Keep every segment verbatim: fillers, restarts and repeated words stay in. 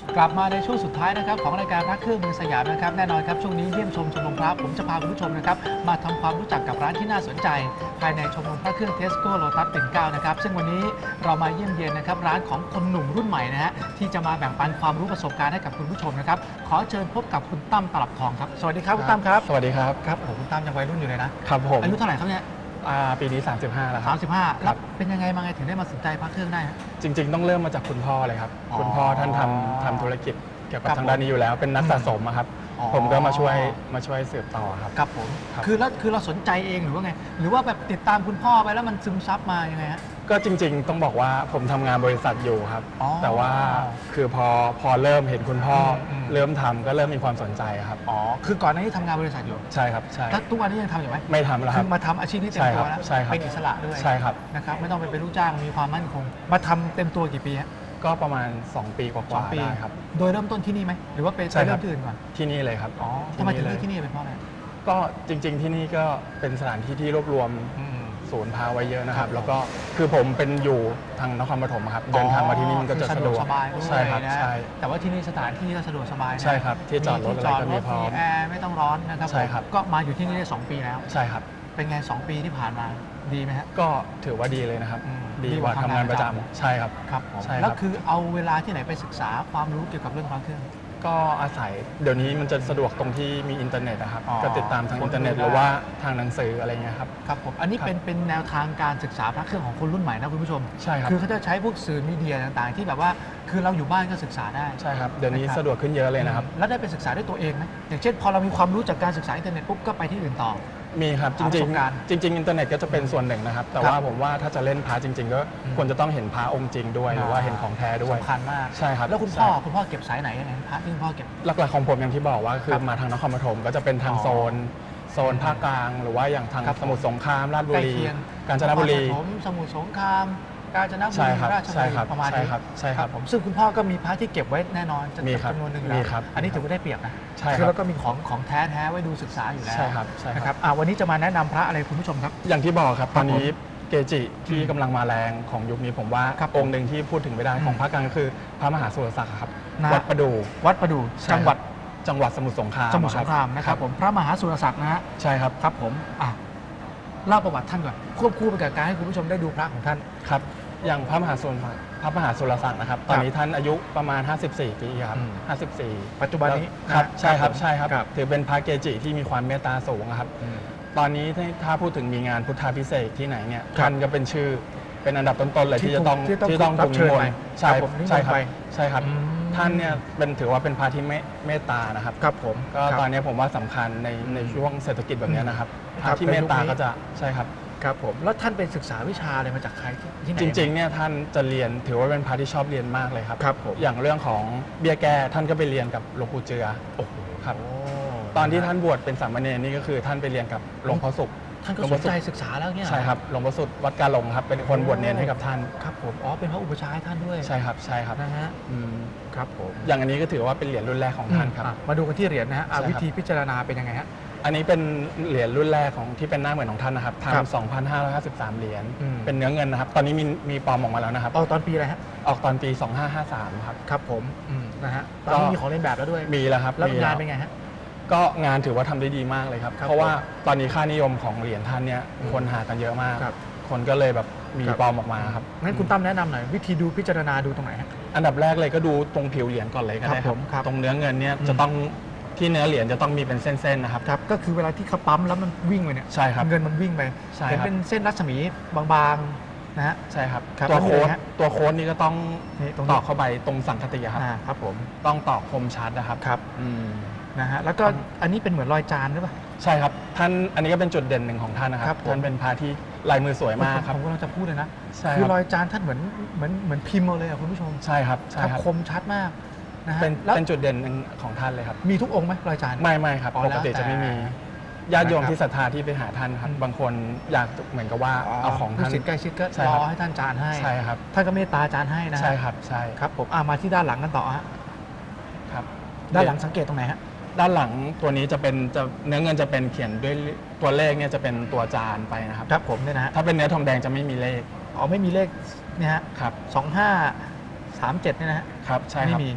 กลับมาในช่วงสุดท้ายนะครับของรายการพระเครื่องเมืองสยามนะครับแน่นอนครับช่วงนี้เยี่ยมชมชมรมพระผมจะพาคุณผู้ชมนะครับมาทำความรู้จักกับร้านที่น่าสนใจภายในชมรมพระเครื่องเทสโก้โลตัสปิ่นเกล้านะครับซึ่งวันนี้เรามาเยี่ยมเยียนนะครับร้านของคนหนุ่มรุ่นใหม่นะฮะที่จะมาแบ่งปันความรู้ประสบการณ์ให้กับคุณผู้ชมนะครับขอเชิญพบกับคุณตั้มตลับทองครับสวัสดีครับคุณตั้มครับสวัสดีครับครับโอ้โหคุณตั้มยังวัยรุ่นอยู่เลยนะครับผมอายุเท่าไหร่ครับเนี่ยปีนี้สามสิบห้าแล้วครับสามสิบห้าแล้วเป็นยังไงมาไงถึงได้มาสนใจพระเครื่องได้จริงๆต้องเริ่มมาจากคุณพ่อเลยครับคุณพ่อท่านทำทำธุรกิจเกี่ยวกับทางด้านนี้อยู่แล้วเป็นนักสะสมครับผมก็มาช่วยมาช่วยสืบต่อครับครับผมคือแล้วคือเราสนใจเองหรือว่าไงหรือว่าแบบติดตามคุณพ่อไปแล้วมันซึมซับมายังไงฮะก็จริงๆต้องบอกว่าผมทำงานบริษัทอยู่ครับแต่ว่าคือพอพอเริ่มเห็นคุณพ่อเริ่มทำก็เริ่มมีความสนใจครับอ๋อคือก่อนหน้านี้ทำงานบริษัทอยู่ใช่ครับใช่แล้วทุกวันนี้ยังทำอยู่ไหมไม่ทำแล้วครับคือมาทำอาชีพนี้เต็มตัวแล้วเป็นอิสระด้วยใช่ครับนะครับไม่ต้องไปเป็นลูกจ้างมีความมั่นคงมาทำเต็มตัวกี่ปีฮะก็ประมาณสองปีกว่าๆได้ครับโดยเริ่มต้นที่นี่ไหมหรือว่าไปเริ่มที่อื่นก่อนที่นี่เลยครับอ๋อทำไมถึงเลือกที่นี่เป็นเพราะอะไรก็จริงๆที่นี่ก็เป็นสถานที่ที่รวบรวมศูนย์พาไว้เยอะนะครับแล้วก็คือผมเป็นอยู่ทางนครปฐมครับเดินทางมาที่นี่มันก็จะสะดวกสบายใช่ครับใช่แต่ว่าที่นี่สถานที่ก็สะดวกสบายใช่ครับที่จอดรถอะไรก็มีพร้อมแอร์ไม่ต้องร้อนนะครับใช่ครับก็มาอยู่ที่นี่ได้สองปีแล้วใช่ครับเป็นไงสองปีที่ผ่านมาดีไหมฮะก็ถือว่าดีเลยนะครับดีกว่าทำงานประจำใช่ครับครับแล้วคือเอาเวลาที่ไหนไปศึกษาความรู้เกี่ยวกับเรื่องพระเครื่องก็อาศัยเดี๋ยวนี้มันจะสะดวกตรงที่มีอินเทอร์เน็ตนะครับก็ติดตามทางอินเทอร์เน็ตหรือว่าทางหนังสืออะไรเงี้ยครับครับผมอันนี้เป็นเป็นแนวทางการศึกษาพระเครื่องของคนรุ่นใหม่นะคุณผู้ชมใช่ครับคือเขาจะใช้พวกสื่อมีเดียต่างๆที่แบบว่าคือเราอยู่บ้านก็ศึกษาได้ใช่ครับเดี๋ยวนี้สะดวกขึ้นเยอะเลยนะครับแล้วได้ไปศึกษาด้วยตัวเองไหมอย่างเช่นพอเรามีความรู้จากการศึกษาอินเทอร์เน็ตปุ๊บก็ไปที่อื่นต่อมีครับจริงๆจริงๆอินเทอร์เน็ตก็จะเป็นส่วนหนึ่งนะครับแต่ว่าผมว่าถ้าจะเล่นพระจริงๆก็ควรจะต้องเห็นพระองค์จริงด้วยหรือว่าเห็นของแท้ด้วยสำคัญมากใช่ครับแล้วคุณพ่อคุณพ่อเก็บสายไหนยังไงพระที่คุณพ่อเก็บหลักๆของผมอย่างที่บอกว่าคือมาทางนครปฐมก็จะเป็นทางโซนโซนภาคกลางหรือว่าอย่างทางสมุทรสงครามราชบุรีกาญจนบุรีสมุทรสงครามกาญจนบุรีราชบุรีประมาณนี้ใช่ครับผมซึ่งคุณพ่อก็มีพระที่เก็บไว้แน่นอนจำนวนหนึ่งแล้วอันนี้ถือว่าได้เปรียบนะคือแล้วก็มีของของแท้แท้ไว้ดูศึกษาอยู่แล้วใช่ครับใช่ครับวันนี้จะมาแนะนำพระอะไรคุณผู้ชมครับอย่างที่บอกครับตอนนี้เกจิที่กำลังมาแรงของยุคนี้ผมว่าองค์หนึ่งที่พูดถึงไม่ได้ของภาคกลางก็คือพระมหาสุรศักดิ์ครับวัดประดูวัดประดูจังหวัดจังหวัดสมุทรสงครามสมุทรสงครามนะครับผมพระมหาสุรศักดิ์นะฮะใช่ครับครับผมอ่ะเล่าประวัติท่านก่อนควบคู่ไปกับการให้คุณผู้ชมได้ดูพระของท่านครับอย่างพระมหาสุรพระมหาสุรศักดิ์นะครับตอนนี้ท่านอายุประมาณห้าสิบสี่ปีครับห้าสิบสี่ปัจจุบันนี้ครับใช่ครับใช่ครับถือเป็นพระเกจิที่มีความเมตตาสูงครับตอนนี้ถ้าพูดถึงมีงานพุทธาภิเษกที่ไหนเนี่ยท่านก็เป็นชื่อเป็นอันดับต้นๆเลยที่จะต้องที่ต้องถูกนิมนต์ใช่ใช่ครับใช่ครับท่านเนี่ยเป็นถือว่าเป็นพระที่เมตตานะครับครับผมก็ตอนนี้ผมว่าสำคัญในในช่วงเศรษฐกิจแบบนี้นะครับพระที่เมตตาก็จะใช่ครับครับผมแล้วท่านไปศึกษาวิชาอะไรมาจากใครที่ไหนจริงๆเนี่ยท่านจะเรียนถือว่าเป็นพระที่ชอบเรียนมากเลยครับครับผมอย่างเรื่องของเบี้ยแก้ท่านก็ไปเรียนกับหลวงปู่เจือโอ้โหครับตอนที่ท่านบวชเป็นสามเณรนี่ก็คือท่านไปเรียนกับหลวงพ่อสุขท่านก็สนใจศึกษาแล้วเนี่ยใช่ครับหลวงพ่อสุขวัดกาหลงครับเป็นคนบวชเนรให้กับท่านครับผมอ๋อเป็นพระอุปชาให้ท่านด้วยใช่ครับใช่ครับนะฮะครับผมอย่างอันนี้ก็ถือว่าเป็นเหรียญรุ่นแรกของท่านครับมาดูกันที่เหรียญนะฮะวิธีพิจารณาเป็นยังไงฮะอันนี้เป็นเหรียญรุ่นแรกของที่เป็นหน้าเหมือนของท่านนะครับทำสองพันห้าร้อยห้าสิบสามเหรียญเป็นเนื้อเงินนะครับตอนนี้มีมีปลอมออกมาแล้วนะครับออกตอนปีอะไรฮะออกตอนปีสองพันห้าร้อยห้าสิบสามครับครับผมนะฮะตอนนี้มีของเล่นแบบแล้วด้วยมีแล้วครับแล้วงานเป็นไงฮะก็งานถือว่าทำได้ดีมากเลยครับเพราะว่าตอนนี้ค่านิยมของเหรียญท่านเนี่ยคนหากันเยอะมากคนก็เลยแบบมีปลอมออกมาครับงั้นคุณตั้มแนะนำหน่อยวิธีดูพิจารณาดูตรงไหนฮะอันดับแรกเลยก็ดูตรงผิวเหรียญก่อนเลยก็ได้ครับตรงเนื้อเงินเนี่ยจะต้องที่เนื้อเหรียญจะต้องมีเป็นเส้นๆนะครับครับก็คือเวลาที่เขาปั๊มแล้วมันวิ่งไปเนี่ยใช่ครับเงินมันวิ่งไปเห็นเป็นเส้นรัศมีบางๆนะฮะใช่ครับตัวโค้ดตัวโค้ดนี่ก็ต้องตอกเข้าไปตรงสังคติครับครับผมต้องตอกคมชัดนะครับครับนะฮะแล้วก็อันนี้เป็นเหมือนรอยจานหรือเปล่าใช่ครับท่านอันนี้ก็เป็นจุดเด่นหนึ่งของท่านนะครับท่านเป็นพระที่ลายมือสวยมากครับผมกำลังจะพูดเลยนะคือรอยจานท่านเหมือนเหมือนเหมือนพิมพ์มาเลยอ่ะคุณผู้ชมใช่ครับใช่ครับคมชัดมากนะฮะเป็นเป็นจุดเด่นหนึ่งของท่านเลยครับมีทุกองค์ไหมรอยจานไม่ไม่ครับปกติจะไม่มีญาติโยมที่ศรัทธาที่ไปหาท่านครับบางคนอยากเหมือนกับว่าเอาของท่านผู้ศิษย์ใกล้ชิดก็รอให้ท่านจานให้ใช่ครับท่านก็เมตตาจานให้นะใช่ครับใช่ครับผมมาที่ด้านหลังกันต่อฮะครับด้านหลังสังเกตตรงไหนฮะด้านหลังตัวนี้จะเป็นจะเนื้อเงินจะเป็นเขียนด้วยตัวเลขเนี่ยจะเป็นตัวจานไปนะครับครับผมเนี่ยนะถ้าเป็นเนื้อทองแดงจะไม่มีเลขอ๋อไม่มีเลขเนี่ยฮะครับสองห้าสามเจ็ดเนี่ยนะฮะครับใช่ครับไม่มี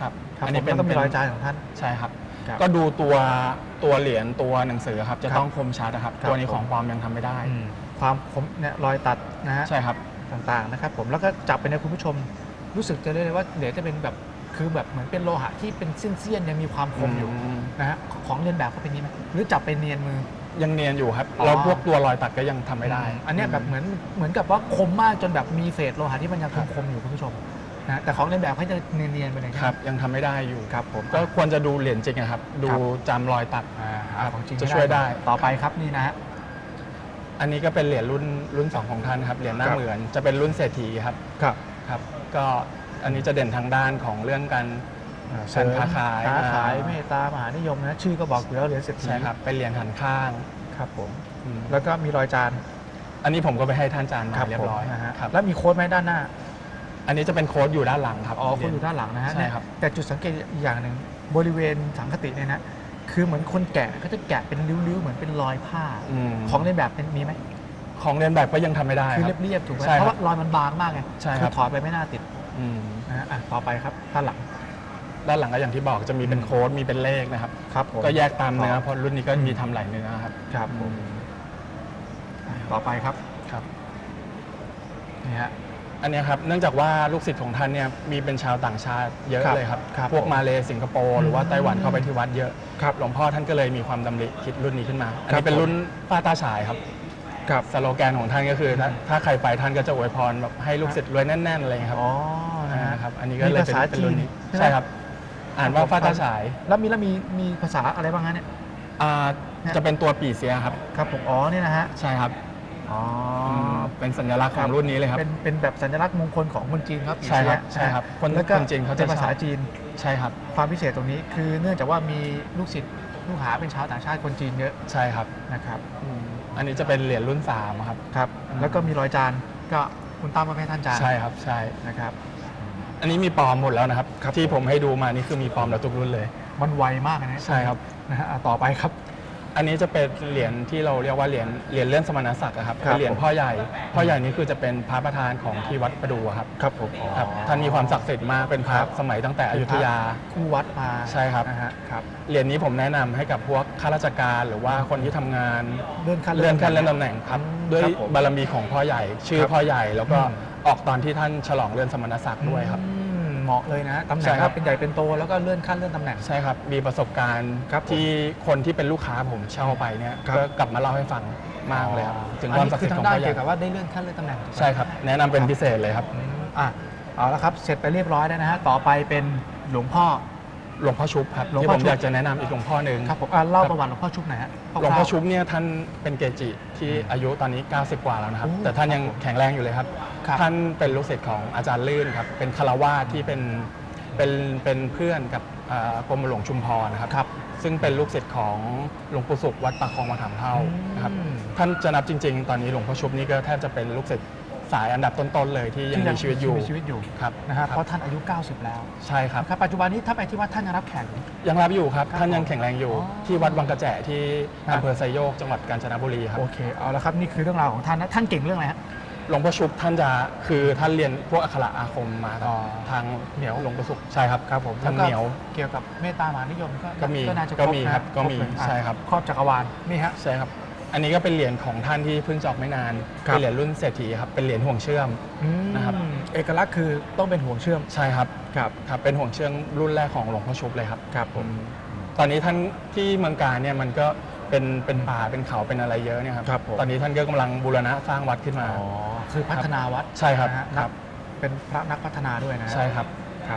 ครับครับอันนี้ผมเป็นแล้วก็มีรอยจานของท่านใช่ครับครับก็ดูตัวตัวเหรียญตัวหนังสือครับจะครับต้องคมชัดนะครับครับตัวนี้ผมของปลอมยังทำไม่ได้อืมความคมเนี่ยรอยตัดนะฮะใช่ครับต่างๆนะครับผมแล้วก็จับไปในคุณผู้ชมรู้สึกจะได้เลยว่าเหรียญจะเป็นแบบคือแบบเหมือนเป็นโลหะที่เป็นเส้นๆยังมีความคมอยู่อืมนะฮะของเรียนแบบเขาเป็นนี้ไหมหรือจับไปเนียนมือยังเนียนอยู่ครับอ๋อเราพวกตัวรอยตัดก็ยังทำไม่ได้อันเนี้ยแบบเหมือนเหมือนกับว่าคมมากจนแบบมีเศษโลหะที่มันยังคมๆอยู่คุณผู้ชมนะแต่ของเรียนแบบเขาจะเนียนๆไปเลยครับยังทำไม่ได้อยู่ครับผมก็ควรจะดูเหรียญจริงนะครับ ดูครับจำรอยตัดอ่าหาของจริงจะช่วยได้ต่อไปครับนี่นะฮะอันนี้ก็เป็นเหรียญรุ่นรุ่นสองของท่านครับเหรียญหน้าครับเหมือนจะเป็นรุ่นเศรษฐีครับครับครับ ก็อันนี้จะเด่นทางด้านของเรื่องการ การค้าขายค้าขายอ่าเมตตามหานิยมนะชื่อก็บอกอยู่แล้วเหรียญเศรษฐีใช่ครับเป็นเหรียญหันข้างครับผมอืมแล้วก็มีรอยจานอันนี้ผมก็ไปให้ท่านจานมาเรียบร้อยผมนะฮะครับแล้วมีโค้ดไหมด้านหน้าอันนี้จะเป็นโค้ดอยู่ด้านหลังครับอ๋อคนอยู่ด้านหลังนะฮะใช่ครับแต่จุดสังเกตอีกอย่างหนึ่งบริเวณสังคติเนี่ยนะคือเหมือนคนแกะเขาจะแกะเป็นริ้วๆเหมือนเป็นรอยผ้าอืมของเล่นแบบเป็นมีไหมของเรียนแบบก็ยังทำไม่ได้คือครับเรียบๆถูกไหมใช่ครับเพราะว่ารอยมันบางมากไงใช่คืครัอบ ถอดไปไม่น่าติดอืมนะฮะอ่ะต่อไปครับด้านหลังด้านหลังก็อย่างที่บอกจะมีเป็นอืมโค้ดมีเป็นเลขนะครับครับผมก็แยกตามเนื้อเพราะรุ่นนี้ก็มีทำหลายเนื้อครับครับผมอ่ะต่อไปครับครับนี่ฮะอันเนี้ยครับเนื่องจากว่าลูกศิษย์ของท่านเนี่ยมีเป็นชาวต่างชาติเยอะครับเลยครับครับพวกมาเลสิงคโปร์หรือว่าอืมไต้หวันเข้าไปที่วัดเยอะครับหลวงพ่อท่านก็เลยมีความดำริคิดรุ่นนี้ขึ้นมา อันครันี้บเป็นผมรุ่นป้าตาฉายครับครับสโลแกนของท่านก็คือถ้าถ้าใครไปท่านก็จะอวยพรแบบให้ลูกศิษย์รวยแน่นๆอะไรอย่างเงี้ยครับอ๋อนะฮะนะครับอันนี้ก็เลยเป็นมีภาษาเป็นจีรุ่นนนี้ใช่ไหมใช่ครับ อ่านว่าป้าตาฉายแล้วมีแล้วมีมีภาษาอะไรบ้างฮะเนี่ยอ่าเนี่ยจะเป็นตัวปีเสียครับครับผมอ๋อเนี่ยนะฮะใช่ครับอ๋อมเป็นสัญลักษณ์ของรุ่นนี้เลยครับเป็นเป็นแบบสัญลักษณ์มงคลของคนจีนครับใช่ครับปีเสียใช่ครับคนแล้วก็คนจีนเขาจะเป็นภาษาชอบจีนใช่ครับความพิเศษตรงนี้คือเนื่องจากว่ามีลูกศิษย์ลูกหาเป็นชาวต่างชาติคนจีนเยอะใช่ครับนะครับอันนี้จะเป็นเหรียญรุ่นสามครับครับอืมแล้วก็มีรอยจานก็คุณตั้มมาให้ท่านจานใช่ครับใช่นะครับอันนี้มีปลอมหมดแล้วนะครับครับที่ผมให้ดูมานี่คือมีปลอมแล้วทุกรุ่นเลยมันไวมากนะใช่ครับนะฮะอ่ะต่อไปครับอันนี้จะเป็นเหรียญที่เราเรียกว่าเหรียญเหรียญเลื่อนสมณศักดิ์อะครับครับเป็นเหรียญพ่อใหญ่ พ่อใหญ่นี่คือจะเป็นพระประธานของที่วัดประดูอะครับครับผมครับท่านมีความศักดิ์สิทธิ์มากเป็นพระครับสมัยตั้งแต่อยุธยาคู่วัดมาใช่ครับนะฮะครับเหรียญนี้ผมแนะนำให้กับพวกข้าราชการหรือว่าคนที่ทำงานเลื่อนขั้นเลื่อนขั้นเลื่อนตำแหน่งครับอืมด้วยครับผมบารมีของพ่อใหญ่ ชื่อครับพ่อใหญ่แล้วก็อืมออกตอนที่ท่านฉลองเลื่อนสมณศักดิ์ด้วยครับอืมเหมาะเลยนะตำแหใช่น่งครัก็บเป็นใหญ่เป็นโตแล้วก็เลื่อนขั้นเลื่อนตำแหน่งใช่ครับ มีประสบการณ์ครับผมที่คนที่เป็นลูกค้าผมเช่าไปเนี่ยครับก็กลับมาเล่าให้ฟังมากเลยครับ ถึงความศักดิ์สิทธิ์ของนพ่อนี้ใหคือญ่ทางด้านเกี่ยวกับว่าได้เลื่อนขั้นเลื่อนตำแหน่งใช่ครับ แนะนำเป็นพิเศษเลยครับอืมอ่ะเอาละครับเสร็จไปเรียบร้อยแล้วนะฮะต่อไปเป็นหลวงพ่อหลวงพ่อชุบครับหลวงที่พ่อผมชุบอยากจะแนะนำอีกหลวงพ่อหนึ่งครับผมอ่ะเล่าครับประวัติหลวงพ่อชุบหน่อยฮะหลวงพ่อชุคร่าบเนี่ยท่านเป็นเกจิที่อายุตอนนี้ เก้าสิบ กว่าแล้วนะครับโอ้แต่ท่านยังแข็งแรงอยู่เลยครับครับท่านเป็นลูกศิษย์ของอาจารย์ลื่นครับ เป็นคารวาสที่เป็นเป็นเป็นเพื่อนกับอ่ากรมหลวงชุมพรนะครับครับซึ่งเป็นลูกศิษย์ของหลวงปู่สุขวัดปากคลองมะขามเท่านะครับอืมท่านจะนับจริง ๆ ตอนนี้หลวงพ่อชุบนี่ก็แทบจะเป็นลูกศิษย์สายอันดับต้นๆเลยที่ยังมีชีวิตอยู่มีชีวิตอยู่ครับนะฮะคเพรับราะท่านอายุ เก้าสิบ แล้วใช่ครับนะครับปัจจุบันนี้ถ้าไปที่วัดท่านยังรับแขกอยู่ยังรับอยู่ครับครับท่านยังแข็งแรงอยู่อ๋อที่วัดวังกระแจที่ครับอำเภอไซโยกจังหวัดกาญจนบุรีครับโอเคเอาละครับนี่คือเรื่องราวของท่านนะท่านเก่งเรื่องอะไรฮะหลวงพ่อชุบท่านจะคือท่านเรียนพวกอักขระอาคมมาอ๋อทางเหนียวหลวงพ่อสุขใช่ครับครับผมทางเหนียวเกี่ยวกับเมตตามหานิยมก็ก็มีน่าจะก็มีนะครับก็มีเลยอ่ะใช่ครับครอบจักรวาลนี่ฮะใช่ครับ อันนี้ก็เป็นเหรียญของท่านที่เพิ่งจะออกไม่นานครับเป็นเหรียญรุ่นเศรษฐีครับเป็นเหรียญห่วงเชื่อมอืมนะครับเอกลักษณ์คือต้องเป็นห่วงเชื่อมใช่ครับครับครับเป็นห่วงเชื่อมรุ่นแรกของหลวงพ่อชุบเลยครับครับผมตอนนี้ท่านที่เมืองการเนี่ยมันก็เป็นเป็นป่าเป็นเขาเป็นอะไรเยอะเนี่ยครับครับผมตอนนี้ท่านก็กำลังบูรณะสร้างวัดขึ้นมาอ๋อคือพัฒนาวัดใช่ครับนะฮะคนัรักบเป็นพระนักพัฒนาด้วยนะฮะใช่ครับครับ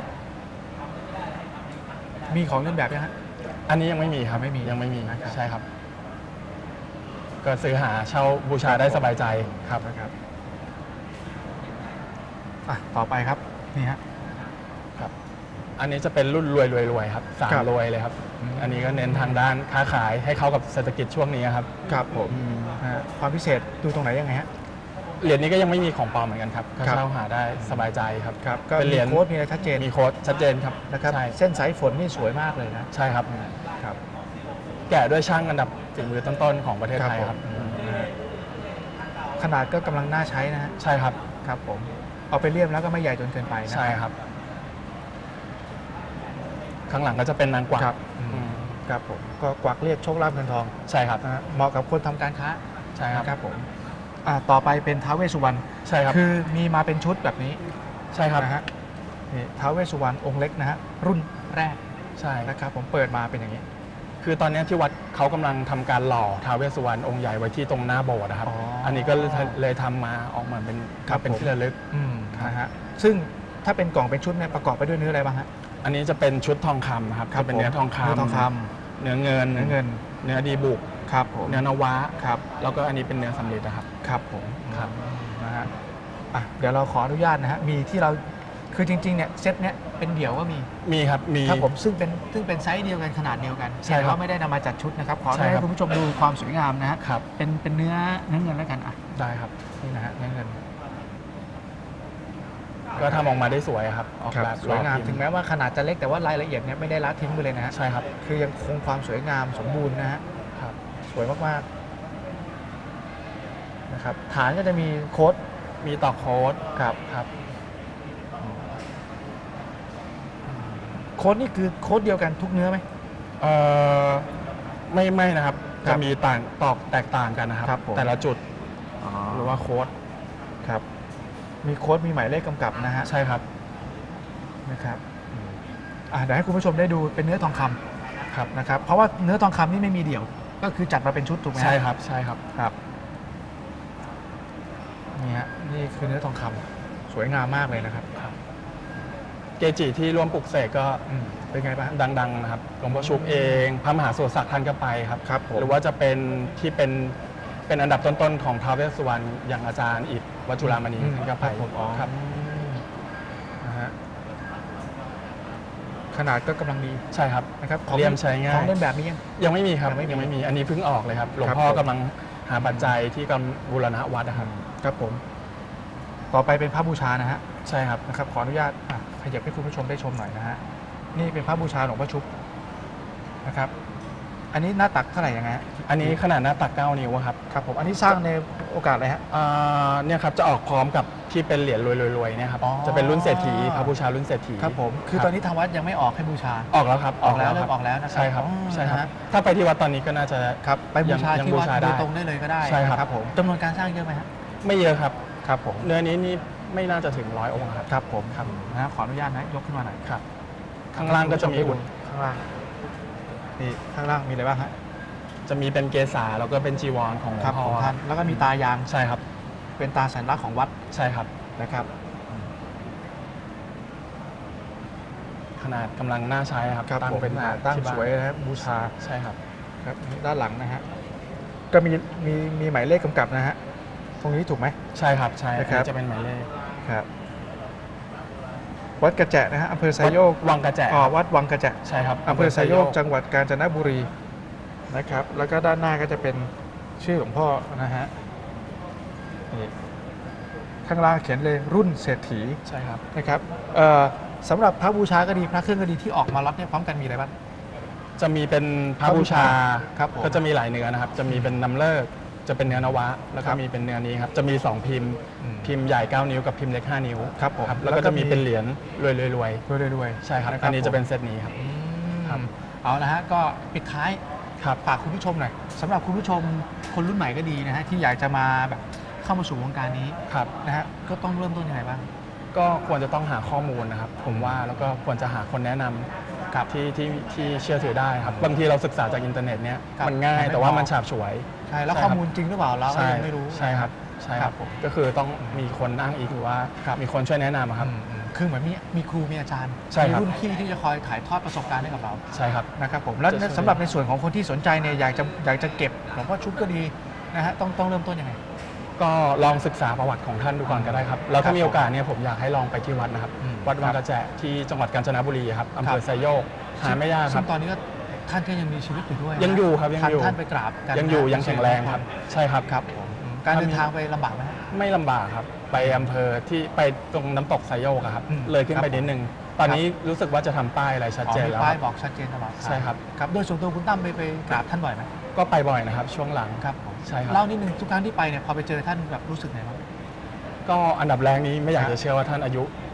มีของเล่นแบบยังฮะอันนี้ยังไม่มีครับไม่มียังไม่มีนะครับใช่ครับ ก็ซื้อหาเช่าบูชาได้สบายใจครับนะครับอ่ะต่อไปครับนี่ฮะครับ อันนี้จะเป็นรุ่นรวยรวยรวยครับสามครับรวยเลยครับอืมอันนี้ก็เน้นทางด้านค้าขายให้เข้ากับเศรษฐกิจช่วงนี้ครับครับผมนะฮะความพิเศษดูตรงไหนยังไงฮะเหรียญนี้ก็ยังไม่มีของปลอมเหมือนกันครับก็ครับเช่าหาได้สบายใจครับครับก็เป็นเหมีรียญโค้ดมีอะไรชัดเจนมีโค้ดชัดเจนครับนะครับใช่เส้นสายฝนนี่สวยมากเลยนะใช่ครับครับแกะด้วยช่างอันดับฝีมือต้นๆของประเทศไทยครับผมนะฮะขนาดก็กำลังน่าใช้นะฮะใช่ครับครับผมเอาไปเลี่ยมแล้วก็ไม่ใหญ่จนเกินไปนะใช่ครับคข้างหลังก็จะเป็นนางกวักครับอืมครับผมก็กวักเรียกโชคลาภเงินทองใช่ครับนะฮะเหมาะกับคนทำการค้าใช่ครับนะครับผมอ่าต่อไปเป็นท้าวเวสสุวรรณใช่ครับคือมีมาเป็นชุดแบบนี้ใช่ครับนะฮะนี่ท้าวเวสสุวรรณองค์เล็กนะฮะรุ่นแรกใช่นะครับผมเปิดมาเป็นอย่างนี้คือตอนนี้ที่วัดเขากำลังทำการหล่อท้าวเวสสุวรรณองค์ใหญ่ไว้ที่ตรงหน้าโบสถ์นะครับอ๋ออัอันนี้ก็เลยเลยทำมาออกมาเป็นครับเป็นผมที่ระลึกอืมครับนะฮะซึ่งถ้าเป็นกล่องเป็นชุดเนี่ยประกอบไปด้วยเนื้ออะไรบ้างฮะอันนี้จะเป็นชุดทองคำครับจะเป็นเนื้อทองคำเนื้อทองคเนื้อเงินำเนื้อเงินเนื้อดีบุกครับผมเนื้อนวะครับแล้วก็อันนี้เป็นเนื้อสำลิดนะครับครับผมครับนะฮะอ่ะเดี๋ยวเราขออนุญาตนะฮะมีที่เราคือจริงๆเนี่ยเซตเนี้ยเป็นเดี่ยวก็มีมีครับมีครับผมซึ่งเป็นซึ่งเป็นไซส์เดียวกันขนาดเดียวกันใช่ครับแต่ว่าไม่ได้นำมาจัดชุดนะครับขอใช่ให้ครับคุณผู้ชมดูความสวยงามนะฮะครับเป็นเป็นเนื้อเนื้อเงินแล้วกันอ่ะได้ครับนี่นะฮะเนื้อเงินก็ทำออกมาได้สวยครับออกครับแบบสวยงามรอบพิพ์ถึงแม้ว่าขนาดจะเล็กแต่ว่ารายละเอียดเนี่ยไม่ได้ละทิ้งไปเลยนะฮะใช่ครับคือยังคงความสวยงามสมบูรณ์นะฮะครับสวยมากๆนะครับฐานก็จะมีโค้ดมีต่อโค้ดครับครับโค้ดนี่คือโค้ดเดียวกันทุกเนื้อไหมเอ่อไม่ไม่นะครับครัจะบมีต่างตอกแตกต่างกันนะครับครับผมแต่ละจุดหรือว่าโค้ดครับมีโค้ดมีหมายเลขกำกับนะฮะใช่ครับนะครับอืมอ่ะเดี๋ยวให้คุณผู้ชมได้ดูเป็นเนื้อทองคำครับนะครับเพราะว่าเนื้อทองคำนี่ไม่มีเดี่ยว ก็คือจัดมาเป็นชุดถูกไหมฮะใช่ครับใช่ครับครับนี่ฮะนี่คือเนื้อทองคำสวยงามมากเลยนะครับเกจิที่ร่วมปลุกเสกก็อืมเป็นไงบ้างดังๆนะครับหลวงพ่อชุบเองพระมหาสุรศักดิ์ท่านก็ไปครับครับผมหรือว่าจะเป็นที่เป็นเป็นอันดับต้นๆของท้าวเวสสุวรรณอย่างอาจารย์อิฐวัดจุฬามณีอืมท่านก็ไปครับผมอ๋อครับนะฮะขนาดก็กำลังดีใช่ครับนะครับเลี่ยมใช้ง่ายของเล่นแบบนี้ยังยังไม่มีครับยังไม่มียังไม่มีอันนี้เพิ่งออกเลยครับหลวงครับพ่อผมกำลังหาปัจจัยที่กำลังบูรณะวัดนะครับครับผม ต่อไปเป็นพระบูชานะฮะใช่ครับนะครับขออนุญาตอ่ะขยับให้คุณผู้ชมได้ชมหน่อยนะฮะนี่เป็นพระบูชาหลวงพ่อชุบนะครับ อันนี้หน้าตักเท่าไหร่ยังไงฮะอันนี้ขนาดหน้าตักเก้านิ้วครับครับผมอันนี้สร้างในโอกาสอะไรฮะอ่าเนี่ยครับจะออกพร้อมกับที่เป็นเหรียญรวยๆๆเนี่ยครับอ๋อจะเป็นรุ่นเศรษฐีพระบูชารุ่นเศรษฐีครับผมคือตอนนี้ทางวัดยังไม่ออกให้บูชาออกแล้วครับออกแล้วคเริ่รัมออกแล้วนะครับใช่ครับอ๋อใช่ครับนะฮะถ้าไปที่วัดตอนนี้ก็น่าจะครับไปบูชายังที่บูวัดชาโดได้ยตรงได้เลยก็ได้ใช่ครับนะครับผมจำนวนการสร้างเยอะไหมฮะไม่เยอะครับครับผมเนื้อนี้นี่ไม่น่าจะถึงร้อยองค์ครับครับผมครับนะฮะขออนุญาตนะยกขึ้นมาหน่อยครับ ข้างล่างก็จะมีอุ่นข้างล่างนี่ข้างล่างมีอะไรบ้างฮะจะมีเป็นเกศาแล้วก็เป็นจีวรของหลวครับงพ่ขอองท่านแล้วก็มีตายางใช่ครับเป็นตาสัญลักษณ์ของวัดใช่ครับนะครับขนาดกำลังน่าใช้ครับครับตั้งผมเป็นอ่าตั้งที่บ้านสวยนะครับบูชาใช่ครับครับนี่ด้านหลังนะฮะก็มีมีมีหมายเลขกำกับนะฮะตรงนี้ถูกไหมใช่ครับใช่นะครับอันนี้จะเป็นหมายเลขครับวัดกระแจะนะฮะอำเภอไซโยกวังกระแจอ๋อวัดวังกระแจะใช่ครับอำเภอไซโยกจังหวัดกาญจนบุรีนะครับ แล้วก็ด้านหน้าก็จะเป็นชื่อหลวงพ่อนะฮะนี่ข้างล่างเขียนเลยรุ่นเศรษฐีใช่ครับนะครับเอ่อสำหรับพระบูชาก็ดีพระเครื่องก็ดีที่ออกมาล็อตเนี่ยพร้อมกันมีอะไรบ้างจะมีเป็นพระบูชาครับผมก็จะมีหลายเนื้อนะครับ จะมีเป็นน้ำเลิกจะเป็นเนื้อนวะ แล้วคก็รับมีเป็นเนื้อนี้ครับ จะมีสองพิมพ์อืมพิมพ์ใหญ่เก้านิ้วกับพิมพ์เล็กห้านิ้วครับผมแล้วก็จะมีเป็นเหรียญรวยๆรวยด้วยด้วยด้วยๆใช่ครับนะอันนี้จะเป็นผมเซตนี้ครับอืมครับเอาละฮะก็ปิดท้ายครับฝากคุณผู้ชมหน่อยสำหรับคุณผู้ชมคนรุ่นใหม่ก็ดีนะฮะที่อยากจะมาแบบเข้ามาสู่วงการนี้ครับนะฮะก็ต้องเริ่มต้นยังไงบ้างก็ควรจะต้องหาข้อมูลนะครับ ผมว่าแล้วก็ควรจะหาคนแนะนำครับที่ที่ที่เชื่อถือได้ครับบางทีเราศึกษาจากอินเทอร์เน็ตเนี้ยครับมันง่ายมันไม่แต่ว่าพอมันฉาบฉวยใช่แล้วใช่ข้อครับมูลจริงหรือเปล่าเราก็ยังไม่รู้ใช่ครับใช่คครัรับบ ผมก็คือต้องมีคนอ้างอิงหรือว่ามีคนช่วยแนะนำอะครับอืมอืมคือเหมือนมีมีครูมีอาจารย์ใช่มีครับรุ่นพี่ที่จะคอยถ่ายทอดประสบการณ์ให้กับเราใช่ครับนะครับผมแล้วจะช่วยสำหรับในส่วนของคนที่สนใจเนี่ยอยากจะอยากจะเก็บหลวงพ่อชุบก็ดีนะฮะต้องต้องเริ่มต้นยังไงก็ลองศึกษาประวัติของท่านดูก่อนก็ได้ครับแล้วครัถ้าบมีโอกาสเนี่ยผมอยากให้ลองไปที่วัดนะครับอืมวัดวัคงรับกระแจที่จังหวัดกาญจนบุรีครับอำเภครัอบ ไซโยกหาไม่ยากคซึ่รับงตอนนี้ก็ท่านก็ยังมีชีวิตอยู่ด้วยนะยังอยู่ครับยังท่านอยู่ท่านไปกราบกันยังอยู่นะยังแข็งแรงครับ ใช่ครับครับผมอืมการเดินทางไปลำบากไหมฮะไม่ลำบากครับ ไปอำเภอที่ไปตรงน้ำตกไซโยกอะครับอืมเลยขึ้นไปครับนิดนึง ตอนนี้รู้สึกว่าจะทำป้ายอะไรชัดอ๋อเจนมีแล้วป้ายครับบอกชัดเจนตลอดใช่ครับครับโดยส่วนตัวคุณตั้มไปไปกราบท่านบ่อยไหมก็ไปบ่อยนะครับช่วงหลังครับผมใช่ครับเล่านิดนึงทุกครั้งที่ไปเนี่ยพอไปเจอท่านแบบรู้สึกไงบ้างก็อันดับแรกนี้ไม่อยากครัจะบเชื่อว่าท่านอายุ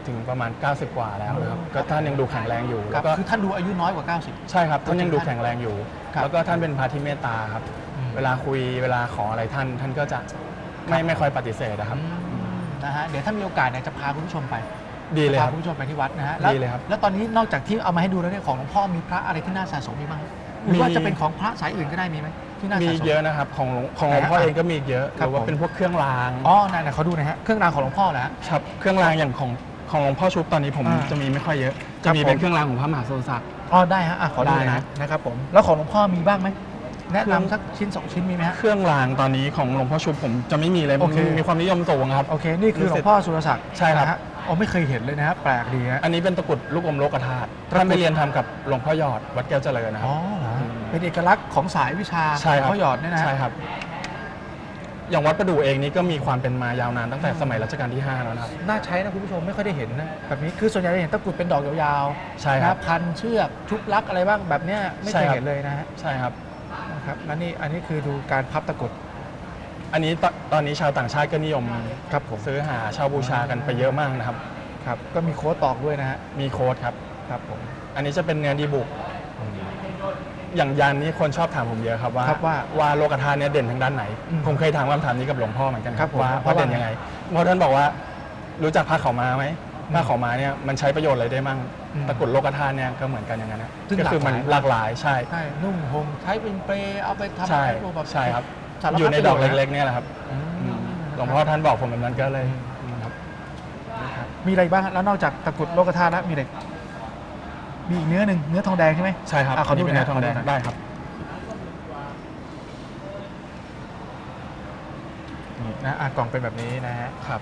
ถึงประมาณ เก้าสิบ กว่าแล้วนะครับก็ท่านยังดูแข็งแรงอยู่คแล้รับวก็คือท่านดูอายุน้อยกว่าเก้าสิบใช่ครับท่านยังดูแข็งแรงอยู่ครับแล้วก็ท่านเป็นพระที่เมตตาครับอืมเวลาคุยเวลาขออะไรท่านท่านก็จะไม่ไม่ค่อยปฏิเสธนะครับอืมนะฮะเดี๋ยวถ้ามีโอกาสเนี่ยจะพาคุณผู้ชมไปดีเลยพาครับคุณผู้ชมไปที่วัดนะฮะแล้วดีเลยครับแล้วตอนนี้นอกจากที่เอามาให้ดูแล้วเนี่ยของหลวงพ่อมีพระอะไรที่น่าสะสมมีบ้างหรือว่าจะเป็นของพระสายอื่นก็ได้มีไหมที่น่าสะสมีมเยอะนะครับของหลวงของหลวงพ่อไหนฮะเองก็มีเยอะหครับรือว่าผมเป็นพวกเครื่องรางอ๋อนั่นนะเขาดูนะฮะเครื่องรางของหลวงพ่อเหรอฮะครับเครื่องรางอย่างของของหลวงพ่อชุบตอนนี้ผมอ่าจะมีไม่ค่อยเยอะครัจะบมีผมเป็นเครื่องรางของพระมหาโสศักดิ์อ๋อได้ฮะอ่ะขอดูได้นะนะนะครับผมแล้วของหลวงพ่อมีบ้างไหมแนะเครื่องนำสักชิ้นสองชิ้นมีไหมฮะเครื่องรางตอนนี้ของหลวงพ่อชุบผมจะไม่มีเลยโอเคมีมีความนิยมสูงครับโอเคนี่คือหลวงพ่อสุรศักดิ์ใช่ครับนะฮะอ๋อไม่เคยเห็นเลยนะฮะแปลกดีฮะอันนี้เป็นตะกรุดลูกอมโลกธาตุท่านไปเรียนทำกับหลวงพ่อหยอดวัดแก้วเจริญนะครัอ๋บอเหรออืมเป็นเอกลักษณ์ของสายวิชาใช่ครับเขาหยอดเนี่ยนะฮะใช่ครับ อย่างวัดประดู่เองนี่ก็มีความเป็นมายาวนานตั้งแต่สมัยรัชกาลที่ห้าแล้วนะครับน่าใช้นะคุณผู้ชมไม่ค่อยได้เห็นนะแบบนี้คือส่วนใหญ่จะเห็นตะกรุดเป็นดอกยาวๆใช่ครับนะพันเชือกชุบลักอะไรบ้างแบบเนี้ยไม่ใช่เคยครับเห็นเลยนะฮะใช่ครับนะครับแล้วนี่อันนี้คือดูการพับตะกรุดอันนี้ตตอนนี้ชาวต่างชาติก็นิยมครับผมซื้อหาเช่าบูชากันไปเยอะมากนะครับครับก็มีโค้ดตอกด้วยนะฮะมีโค้ดครับครับผมอันนี้จะเป็นเนื้อดีบุก อย่างยันนี้คนชอบถามผมเยอะครับว่าครับว่าว่าโลกธาตุเนี่ยเด่นทางด้านไหนอืมผมเคยถามคำถามนี้กับหลวงพ่อเหมือนกันครับผมว่าเพราะว่าว่าเด่นยังไงเพราะท่านบอกว่ารู้จักผ้าขาวม้าไหมอืมผ้าขาวม้าเนี่ยมันใช้ประโยชน์อะไรได้มั่งอืมตะกรุดโลกธาตุเนี่ยก็เหมือนกันอย่างนั้นนะซึ่งก็คือมันหหลาลาก กหหลาลาย ยใช่ใช่นุ่งห่มใช้เป็นเปรย์เอาไปทำใช่อะไรแบบใช่ครับสารพัดอยู่ในดอกประโยชน์นะเล็กๆเนี่ยแหละครับอืมอืมหลวงพ่อท่านบอกผมแบบนั้นก็เลยครับนะครับมีอะไรบ้างฮะแล้วนอกจากตะกรุดโลกธาตุแล้วมีอะไรมีอีกเนื้อหนึ่งเนื้อทองแดงใช่ไหมใช่ครับอ่ะขอดูนนี้เป็นหน่เนื้อยอทองแดงขอดูหน่อยได้ครับนี่นะอ่ะกล่องเป็นแบบนี้นะฮะครับ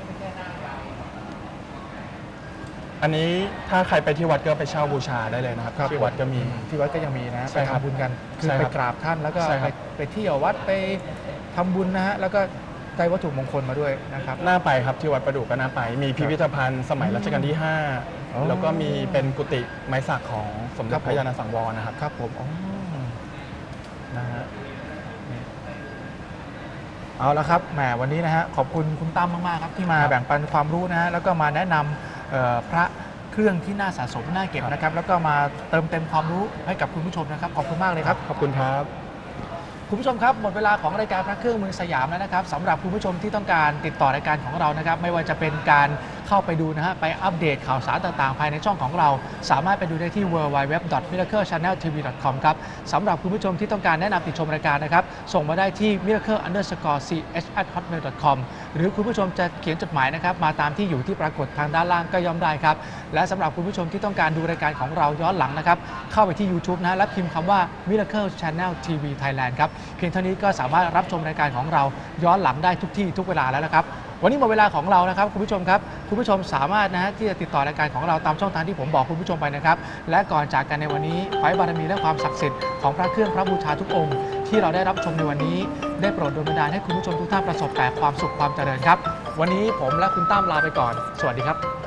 อันนี้ถ้าใครไปที่วัดก็ไปเช่าบูชาได้เลยนะครับที่วัดก็มีที่วัดก็ยังมีนะใช่ไปครับทำบุญกันคือใช่ไปครับกราบท่านแล้วก็ใช่คไปรับไปเที่ยววัดไปทำบุญนะฮะแล้วก็ได้วัตถุมงคลมาด้วยนะครับน่าไปครับที่วัดประดู่ก็น่าไป มีพิพิธภัณฑ์สมัยรัชกาลที่ห้าอ๋อแล้วก็มีเป็นกุฏิไม้สักของสมเด็ครัจบพระยาณสังวรนะครับครับผมอ๋อนะฮะนี่เอาละครับแหมวันนี้นะฮะขอบคุณคุณตั้มมากๆครับที่มาครับแบ่งปันความรู้นะฮะแล้วก็มาแนะนำเอ่อพระเครื่องที่น่าสะสมน่าเก็บครับนะครับ แล้วก็มาเติมเต็มความรู้ให้กับคุณผู้ชมนะครับขอบคุณมากเลยครับขอบคุณครับคุณผู้ชมครับหมดเวลาของรายการพระเครื่องเมืองสยามแล้วนะครับสำหรับคุณผู้ชมที่ต้องการติดต่อรายการของเรานะครับไม่ว่าจะเป็นการเข้าไปดูนะฮะไปอัปเดตข่าวสารต่างๆ ภายในช่องของเรา สามารถไปดูได้ที่ ดับเบิลยู ดับเบิลยู ดับเบิลยู ดอท มิราเคิล ชาแนล ที วี ดอท คอม ครับสำหรับคุณผู้ชมที่ต้องการแนะนำติดชมรายการนะครับส่งมาได้ที่ มิราเคิล อันเดอร์สกอร์ ซี เอช แอท ฮอตเมล ดอท คอม หรือคุณผู้ชมจะเขียนจดหมายนะครับมาตามที่อยู่ที่ปรากฏทางด้านล่างก็ย่อมได้ครับและสำหรับคุณผู้ชมที่ต้องการดูรายการของเราย้อนหลังนะครับเข้าไปที่ YouTube นะฮะและพิมพ์คำว่า Miracle Channel ที วี Thailand ครับเพียงเท่านี้ก็สามารถรับชมรายการของเราย้อนหลังได้ทุกที่ทุกเวลาแล้วนะครับวันนี้หมดเวลาของเรานะครับคุณผู้ชมครับคุณผู้ชมสามารถนะฮะที่จะติดต่อรายการของเราตามช่องทางที่ผมบอกคุณผู้ชมไปนะครับและก่อนจากกันในวันนี้ขอให้บารมีและความศักดิ์สิทธิ์ของพระเครื่องพระบูชาทุกองค์ที่เราได้รับชมในวันนี้ได้โปรดดลบันดาลให้คุณผู้ชมทุกท่านประสบแต่ความสุขความเจริญครับวันนี้ผมและคุณตั้มลาไปก่อนสวัสดีครับ